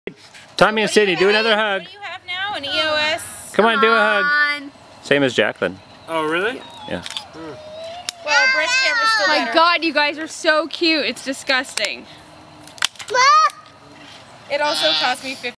Tommy and Sadie, do another hug. What do you have now? An EOS? Come on, do a hug. Same as Jacqueline. Oh, really? Yeah. Well, breast camera's still Oh my better. god, you guys are so cute. It's disgusting. It also cost me $50.